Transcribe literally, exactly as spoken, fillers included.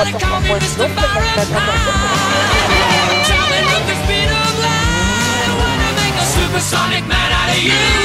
Everybody call me Mister Fahrenheit. Traveling with the speed of light. I wanna make a supersonic man out of you.